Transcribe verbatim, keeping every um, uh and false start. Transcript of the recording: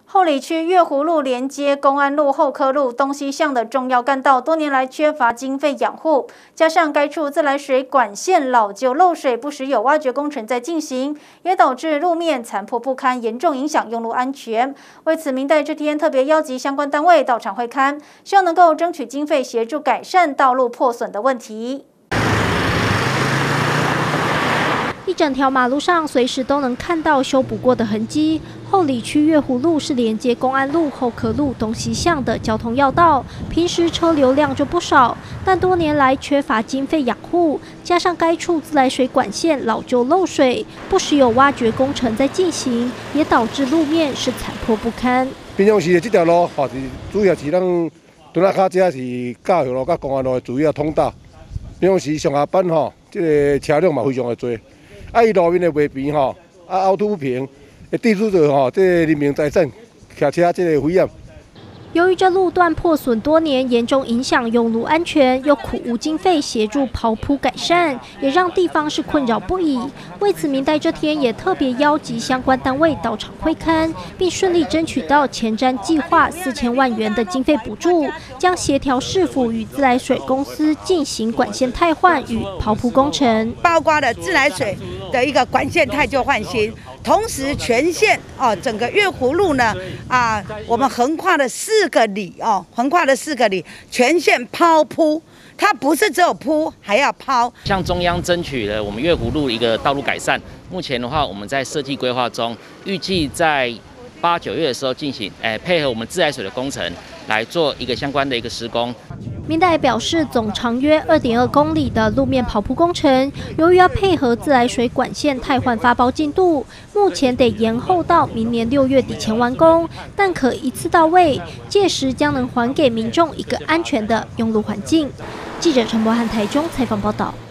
后里区月湖路连接公安路、后科路东西向的重要干道，多年来缺乏经费养护，加上该处自来水管线老旧漏水，不时有挖掘工程在进行，也导致路面残破不堪，严重影响用路安全。为此，民代这天特别邀集相关单位到场会勘，希望能够争取经费协助改善道路破损的问题。 一整条马路上随时都能看到修补过的痕迹。后里区月湖路是连接公安路、后科路东西向的交通要道，平时车流量就不少，但多年来缺乏经费养护，加上该处自来水管线老旧漏水，不时有挖掘工程在进行，也导致路面是残破不堪。 平常时的这条路，吼是主要是咱屯仔卡这是教育路、甲公安路的主要通道。平常时上下班吼，这个车辆嘛非常的多。 啊，伊路面的袂平吼，啊凹凸不平，会地主者吼，这人民财产、骑车这个危险。 由于这路段破损多年，严重影响用路安全，又苦无经费协助刨铺改善，也让地方是困扰不已。为此，民代这天也特别邀集相关单位到场会勘，并顺利争取到前瞻计划四千万元的经费补助，将协调市府与自来水公司进行管线汰换与刨铺工程， 包括了自来水的一个管线汰旧换新。 同时，全线哦，整个月湖路呢，啊，我们横跨了四个里哦，横跨了四个里，全线抛铺，它不是只有铺，还要抛。 向中央争取了我们月湖路一个道路改善。目前的话，我们在设计规划中，预计在八九月的时候进行，哎，配合我们自来水的工程来做一个相关的一个施工。 民代表示，总长约二点二公里的路面刨铺工程，由于要配合自来水管线汰换发包进度，目前得延后到明年六月底前完工，但可一次到位，届时将能还给民众一个安全的用路环境。记者陈柏翰台中采访报道。